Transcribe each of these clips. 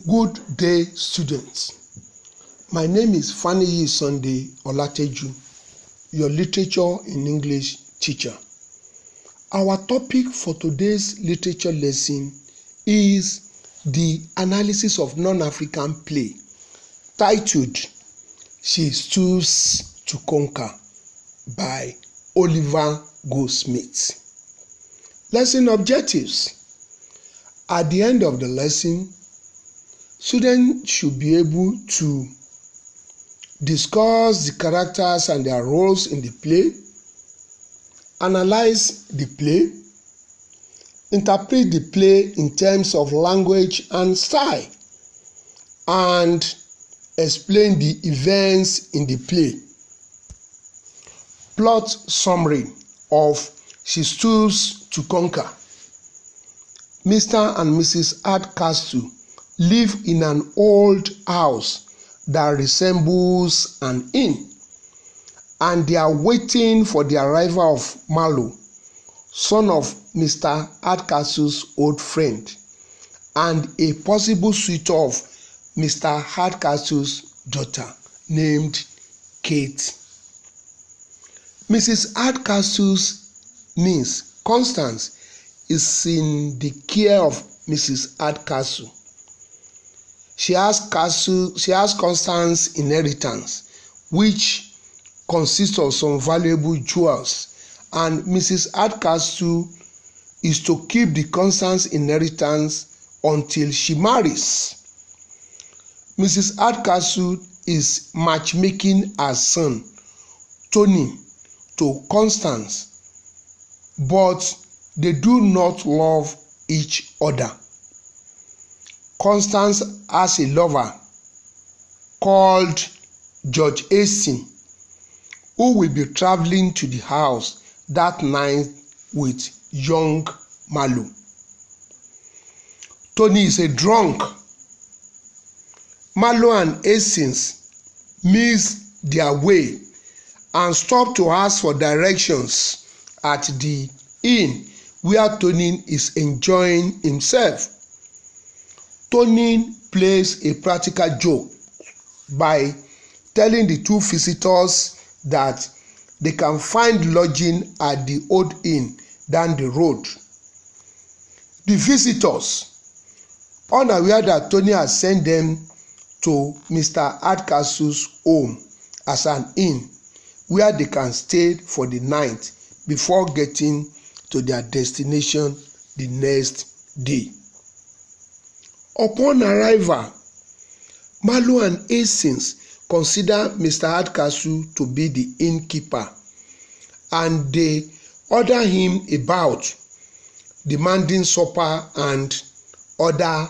Good day, students. My name is Faniyi Sunday Olateju, your literature in English teacher. Our topic for today's literature lesson is the analysis of non-African play titled She Stoops to Conquer by Oliver Goldsmith. Lesson objectives. At the end of the lesson, students should be able to discuss the characters and their roles in the play, analyze the play, interpret the play in terms of language and style, and explain the events in the play. Plot summary of She Stoops to Conquer. Mr. and Mrs. Hardcastle live in an old house that resembles an inn, and they are waiting for the arrival of Marlowe, son of Mr. Hardcastle's old friend, and a possible suitor of Mr. Hardcastle's daughter named Kate. Mrs. Hardcastle's niece, Constance, is in the care of Mrs. Hardcastle. She has Constance's inheritance, which consists of some valuable jewels, and Mrs. Hardcastle is to keep the Constance inheritance until she marries. Mrs. Hardcastle is matchmaking her son, Tony, to Constance, but they do not love each other. Constance has a lover called George Hastings, who will be traveling to the house that night with young Marlowe. Tony is a drunk. Marlowe and Hastings miss their way and stop to ask for directions at the inn where Tony is enjoying himself. Tony plays a practical joke by telling the two visitors that they can find lodging at the old inn down the road. The visitors, unaware that Tony has sent them to Mr. Hardcastle's home as an inn where they can stay for the night before getting to their destination the next day. Upon arrival, Marlowe and Hastings consider Mr. Hardcastle to be the innkeeper, and they order him about, demanding supper and other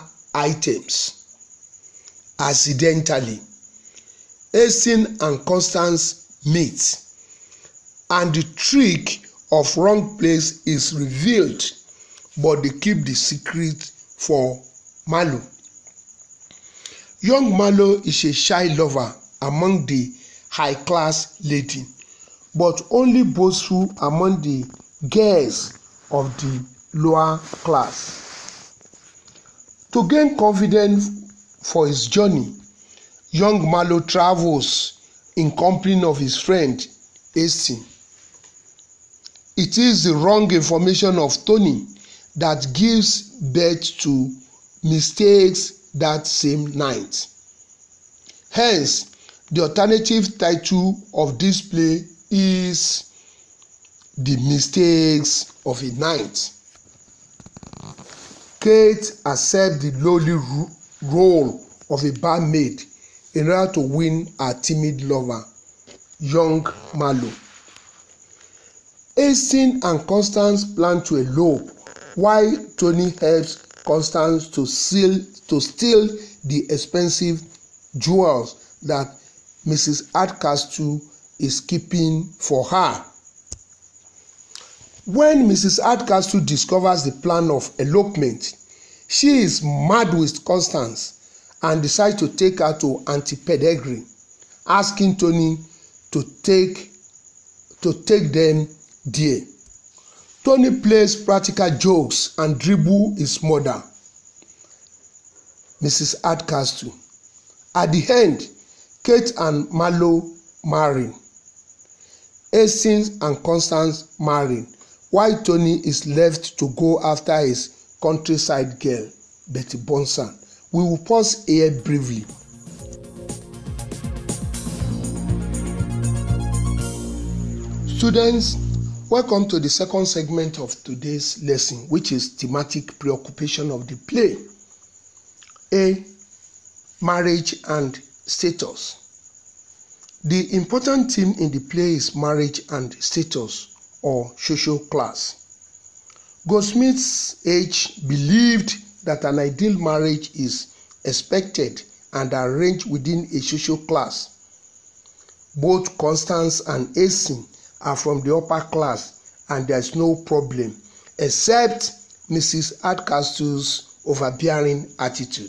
items. Accidentally, Hastings and Constance meet, and the trick of wrong place is revealed, but they keep the secret for Marlowe. Young Marlowe is a shy lover among the high-class ladies, but only boastful among the girls of the lower class. To gain confidence for his journey, young Marlowe travels in company of his friend Hastings. It is the wrong information of Tony that gives birth to mistakes that same night. Hence, the alternative title of this play is The Mistakes of a Night. Kate accepts the lowly role of a barmaid in order to win her timid lover, young Marlowe. Hastings and Constance plan to elope, while Tony helps Constance to steal the expensive jewels that Mrs. Hardcastle is keeping for her. When Mrs. Hardcastle discovers the plan of elopement, she is mad with Constance and decides to take her to Auntie Peregrine, asking Tony to take them there. Tony plays practical jokes and dribbles his mother. Mrs. Hardcastle. At the end, Kate and Marlowe marry. Hastings and Constance marry, while Tony is left to go after his countryside girl, Betty Bonson. We will pause here briefly. Students, welcome to the second segment of today's lesson, which is thematic preoccupation of the play. A. Marriage and status. The important theme in the play is marriage and status, or social class. Goldsmith's H believed that an ideal marriage is expected and arranged within a social class. Both Constance and Hastings are from the upper class, and there is no problem except Mrs. Hardcastle's overbearing attitude.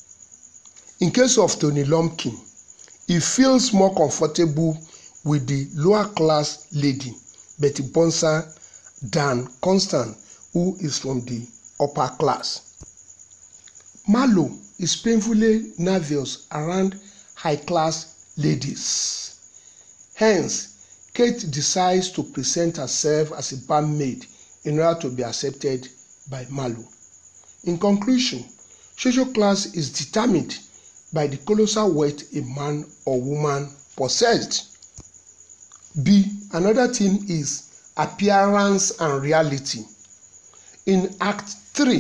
In case of Tony Lumpkin, he feels more comfortable with the lower class lady, Betty Bonson, than Constance, who is from the upper class. Marlowe is painfully nervous around high class ladies. Hence, Kate decides to present herself as a barmaid in order to be accepted by Marlowe. In conclusion, social class is determined by the colossal wealth a man or woman possessed. B. Another theme is appearance and reality. In Act 3,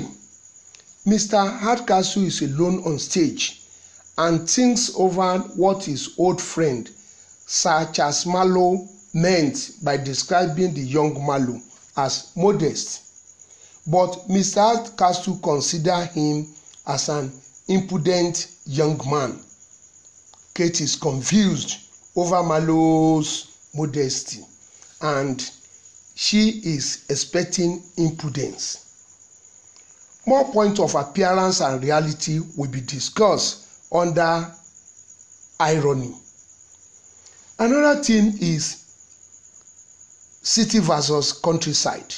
Mr. Hardcastle is alone on stage and thinks over what his old friend, Sir Charles Marlowe, meant by describing the young Marlowe as modest. But Mr. Hardcastle considers him as an impudent young man. Kate is confused over Marlowe's modesty, and she is expecting impudence. More points of appearance and reality will be discussed under irony. Another theme is city versus countryside.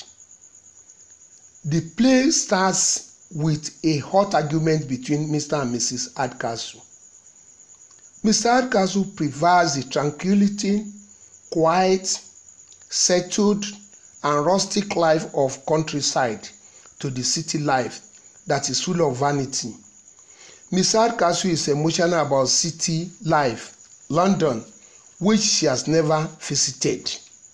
The play starts with a hot argument between Mr. and Mrs. Hardcastle. Mr. Hardcastle prefers the tranquility, quiet, settled, and rustic life of countryside to the city life that is full of vanity. Mrs. Hardcastle is emotional about city life, London, which she has never visited.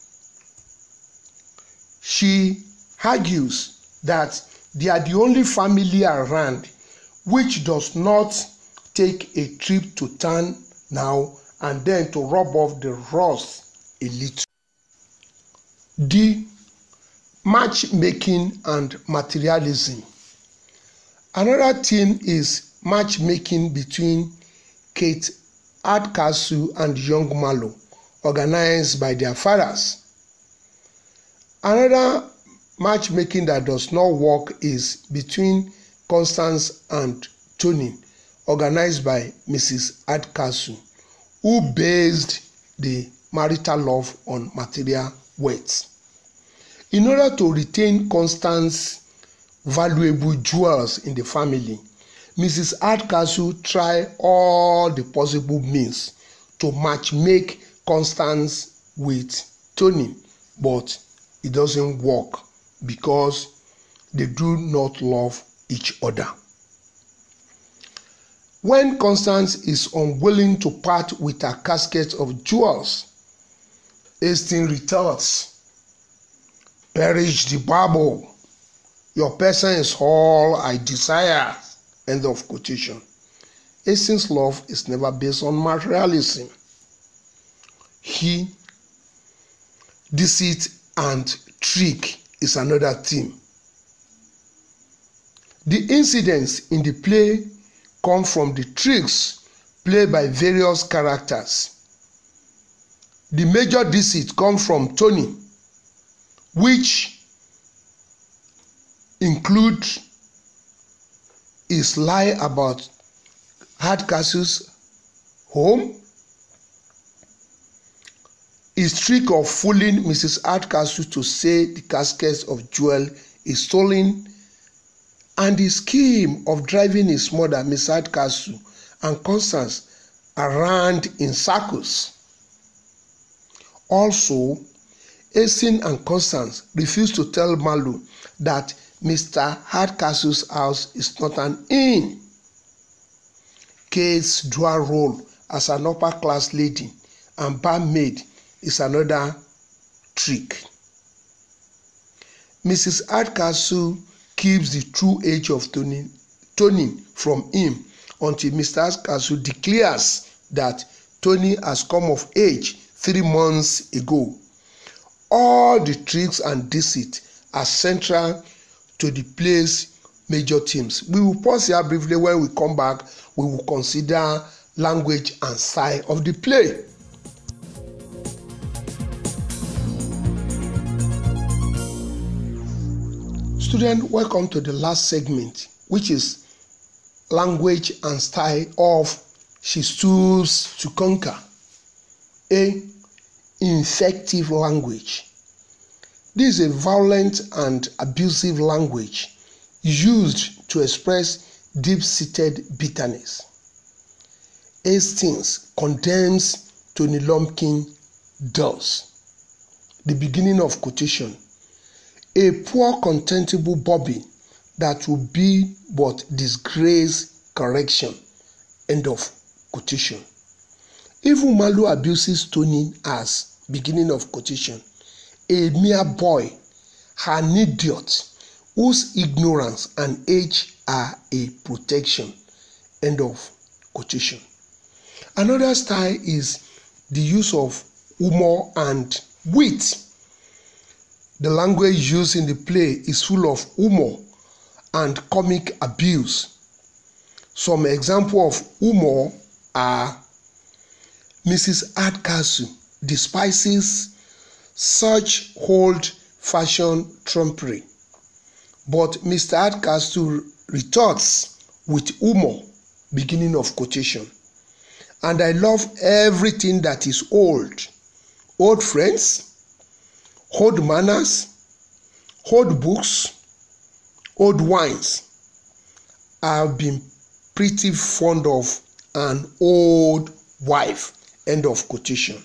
She argues that they are the only family around which does not take a trip to town now and then to rub off the rust a little. D. Matchmaking and materialism. Another theme is matchmaking between Kate Hardcastle and young Marlowe, organized by their fathers. Another matchmaking that does not work is between Constance and Tony, organized by Mrs. Hardcastle, who based the marital love on material wealth. In order to retain Constance's valuable jewels in the family, Mrs. Hardcastle tried all the possible means to matchmake Constance with Tony, but it doesn't work because they do not love each other. When Constance is unwilling to part with her casket of jewels, Hastings retorts, "Perish the Bible. Your person is all I desire." End of quotation. Hastings' love is never based on materialism. Deceit and trick is another theme. The incidents in the play come from the tricks played by various characters. The major deceit comes from Tony, which include his lie about Hardcastle's home, his trick of fooling Mrs. Hardcastle to say the casket of jewel is stolen, and the scheme of driving his mother, Miss Hardcastle, and Constance around in circles. Also, Asin and Constance refused to tell Malu that Mr. Hardcastle's house is not an inn. Kate's dual role as an upper-class lady and barmaid is another trick. Mrs. Hardcastle keeps the true age of Tony from him until Mr. Hardcastle declares that Tony has come of age 3 months ago. All the tricks and deceit are central to the play's major themes. We will pause here briefly. When we come back, we will consider language and style of the play. Students, welcome to the last segment, which is language and style of She Stoops to Conquer. A. Infective language. This is a violent and abusive language used to express deep-seated bitterness. Hastings condemns Tony Lumpkin thus. The beginning of quotation. A poor contemptible Bobby that will be but disgrace correction. End of quotation. Even Malu abuses Tony as beginning of quotation. A mere boy, an idiot, whose ignorance and age are a protection. End of quotation. Another style is the use of humor and wit. The language used in the play is full of humor and comic abuse. Some examples of humor are: Mrs. Hardcastle despises such old-fashioned trumpery, but Mr. Hardcastle retorts with humor. Beginning of quotation. And I love everything that is old. Old friends, old manners, old books, old wines. I've been pretty fond of an old wife. End of quotation.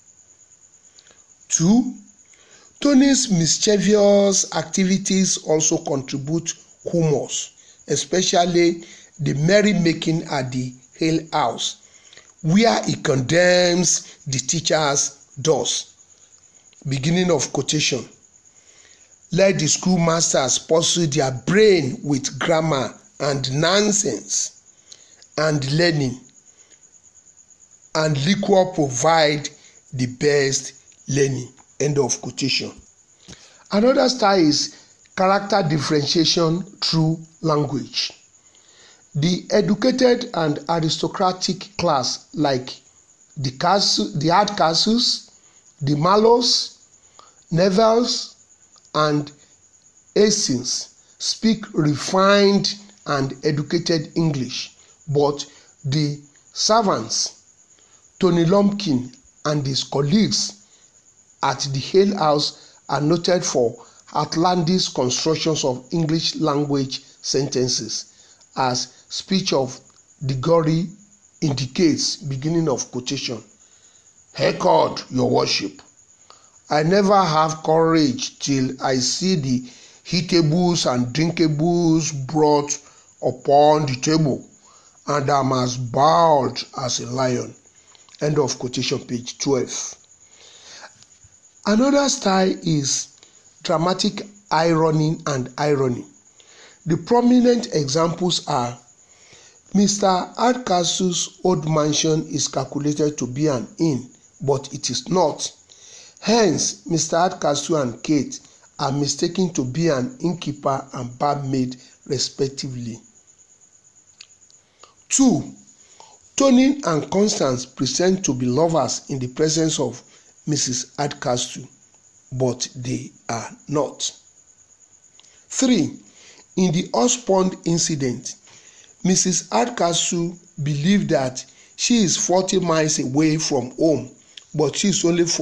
2. Tony's mischievous activities also contribute humor, especially the merrymaking at the ale house, where he condemns the teachers thus. Beginning of quotation. Let the schoolmasters pursue their brain with grammar and nonsense and learning, and liquor provide the best learning. End of quotation. Another style is character differentiation through language. The educated and aristocratic class, like the Hardcastles, the Mallows, Nevilles, and Hastings, speak refined and educated English, but the servants, Tony Lumpkin and his colleagues at the ale house, are noted for outlandish constructions of English language sentences, as speech of the Gory indicates. Beginning of quotation. Heckard, your worship. I never have courage till I see the eatables and drinkables brought upon the table, and am as bowed as a lion. End of quotation, page 12. Another style is dramatic irony and irony. The prominent examples are: Mr. Hardcastle's old mansion is calculated to be an inn, but it is not. Hence, Mr. Hardcastle and Kate are mistaken to be an innkeeper and barmaid, respectively. 2. Tony and Constance pretend to be lovers in the presence of Mrs. Hardcastle, but they are not. 3. In the horse-pond incident, Mrs. Hardcastle believed that she is 40 miles away from home, but she is only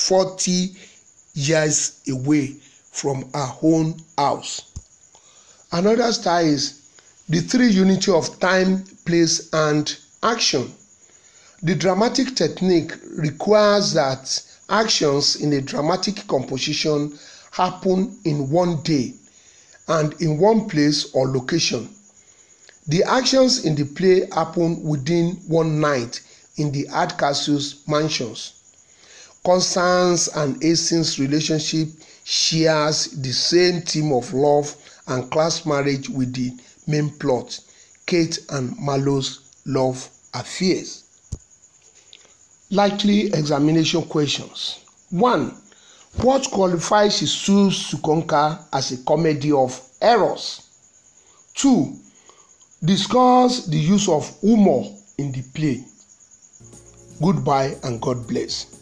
40 years away from her own house. Another style is the three unity of time, place, and action. The dramatic technique requires that actions in a dramatic composition happen in one day and in one place or location. The actions in the play happen within one night in the Hardcastle's mansions. Constance and Hastings' relationship shares the same theme of love and class marriage with the main plot, Kate and Marlowe's love affairs. Likely examination questions. 1. What qualifies Stoops to Conquer as a comedy of errors? 2. Discuss the use of humor in the play. Goodbye and God bless.